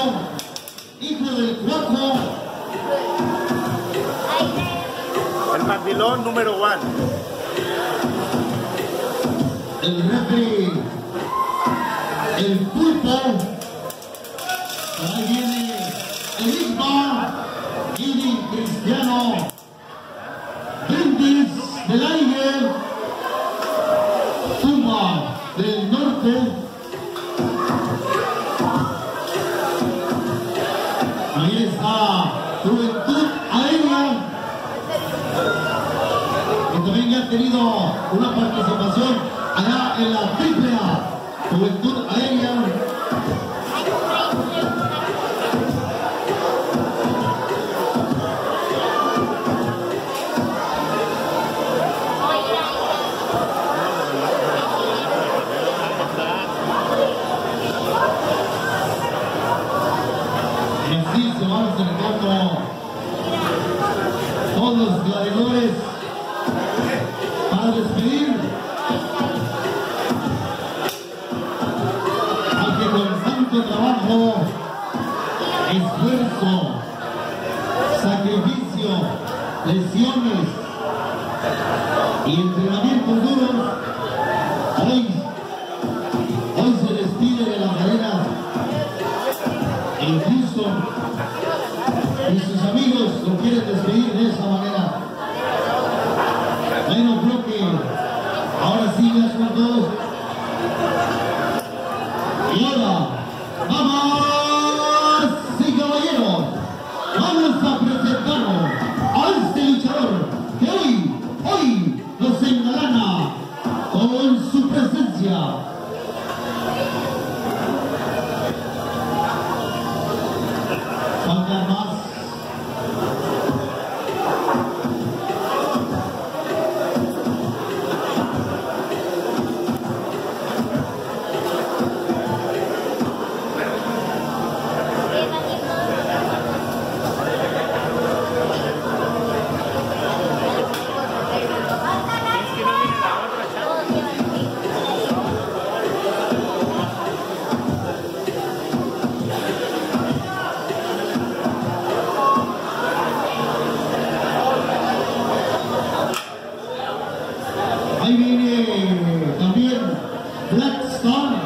hijo del Cuaco. El mandilón número 1. El refri, el Pulpo. Ahí viene el Isma, Gini Cristiano, Brindis del Aire, Tumba del Norte. Ahí está Juventud Aérea, que también ya ha tenido una participación allá en la AAA, Juventud Aérea. Y así se van acercando todos los gladiadores para despedir al que con tanto trabajo, esfuerzo, sacrificio, lesiones y entrenamientos duros, hoy se despide de la cadena. E incluso y sus amigos lo quieren despedir de esa manera. Bueno, creo que ahora sí ya son todos. Y ahora, damas y caballeros, vamos a presentarnos a este luchador que hoy nos engalana con su presencia. Faltan más. Ahí viene también Blackstone.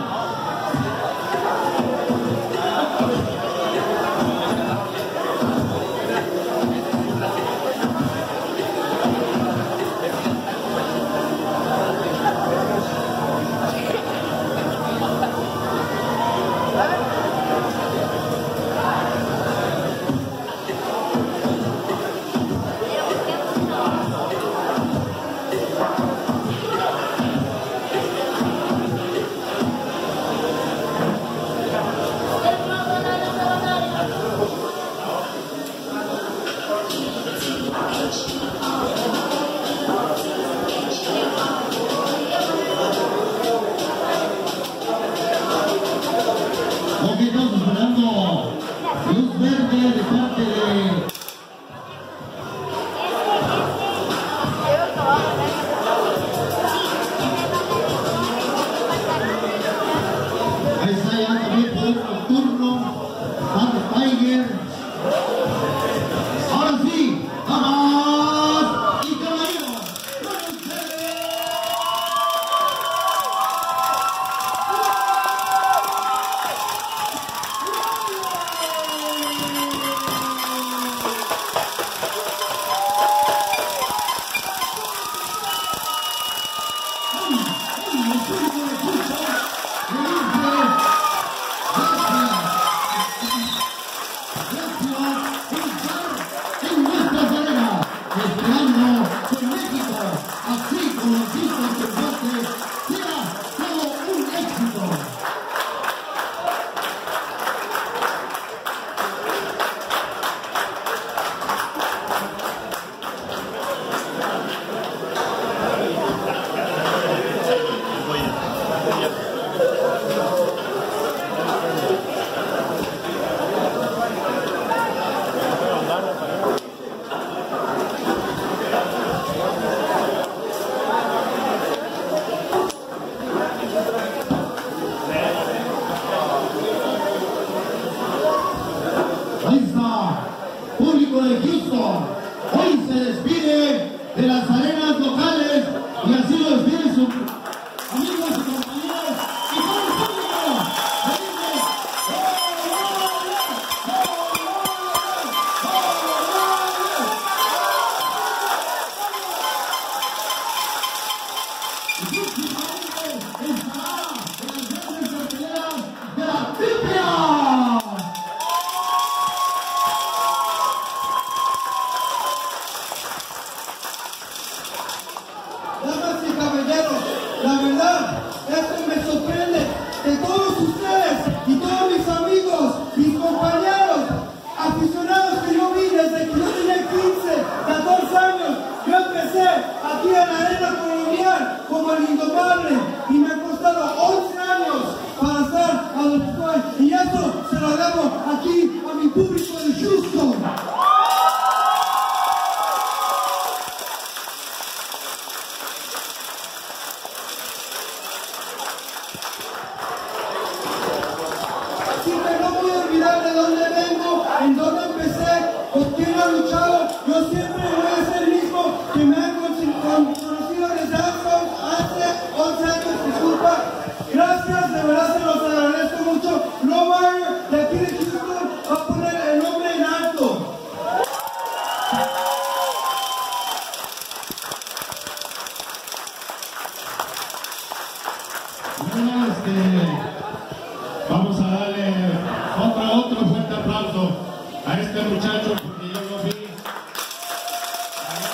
Aquí estamos esperando luz verde de parte de ahí está ya también Poder Nocturno, Matt Tiger. Ahora sí, damas y caballeros, con ustedes. de las arenas locales, y así lo despide su amigos y compañeros y con el público. Damas y caballeros, la verdad, esto me sorprende que todos ustedes y todos mis amigos, mis compañeros, aficionados que yo vi desde que yo tenía 15, 14 años, yo empecé aquí en la arena colonial como el indomable y me ha costado 11 años para estar a donde estoy, y eso se lo debo aquí a mi público de Houston. Así que no voy a olvidar de dónde vengo, en dónde empecé, con quién he luchado. Yo siempre voy a ser el mismo que me han conocido desde hace 11 años, disculpa. Gracias, de verdad se los agradezco mucho. Lowrider de aquí de Houston va a poner el nombre en alto. Bueno, vamos a darle otro fuerte aplauso a este muchacho, porque yo lo vi allá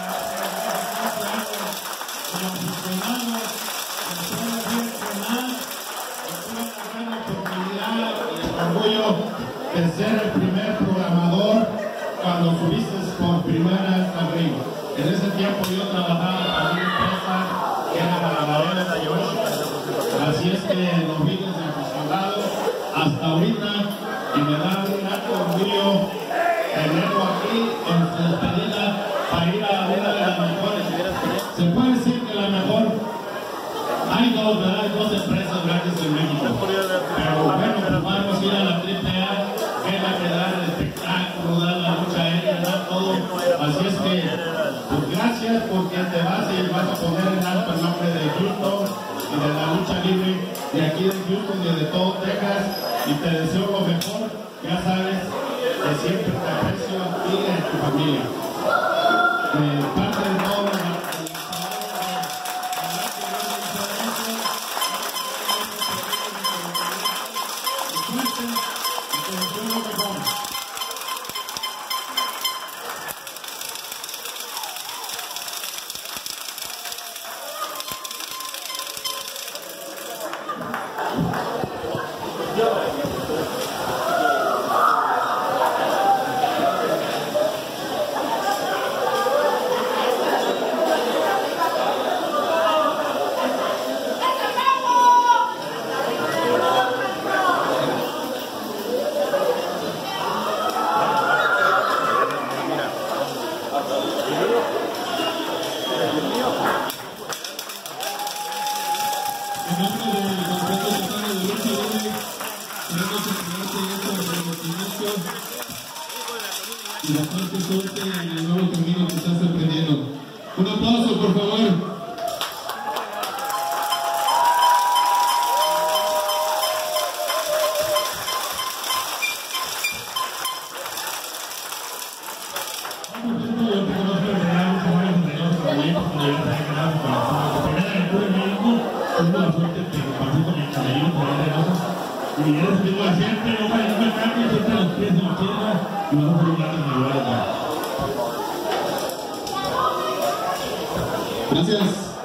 como aficionado, empezó a entrenar, tuve la gran oportunidad y el orgullo de ser el primer programador cuando subiste por primera vez al ring. En ese tiempo yo trabajaba para una empresa que era Balabarera de York. Así es que los vi desde aficionado hasta ahorita, y me da un alto orgullo tenerlo aquí en su despedida para ir a una de las mejores. Se puede decir que la mejor. Hay dos, ¿verdad? Hay dos empresas grandes en México. Pero bueno, pues vamos a ir a la AAA, que es la que da el espectáculo, da la lucha aérea, da todo. Así es que, pues gracias, porque te vas y vas a poner en alto el nombre de Houston y de la lucha libre de aquí de Houston y de todo Texas, y te deseo lo mejor. Ya sabes que siempre te aprecio a ti y a tu familia. Parte de todo y bastante suerte en el nuevo camino que estás emprendiendo. Un aplauso, por favor. Y eres digo siempre, no me cambies, siempre los pies en la tierra y vamos a lograr el nivel. Gracias.